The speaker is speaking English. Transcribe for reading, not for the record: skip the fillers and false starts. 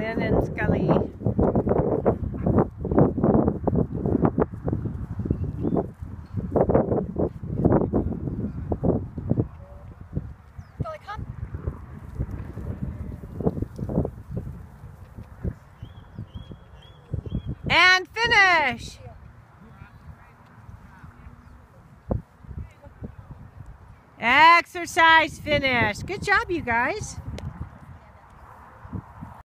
Finn and Scully. And finish! Exercise finish. Good job, you guys.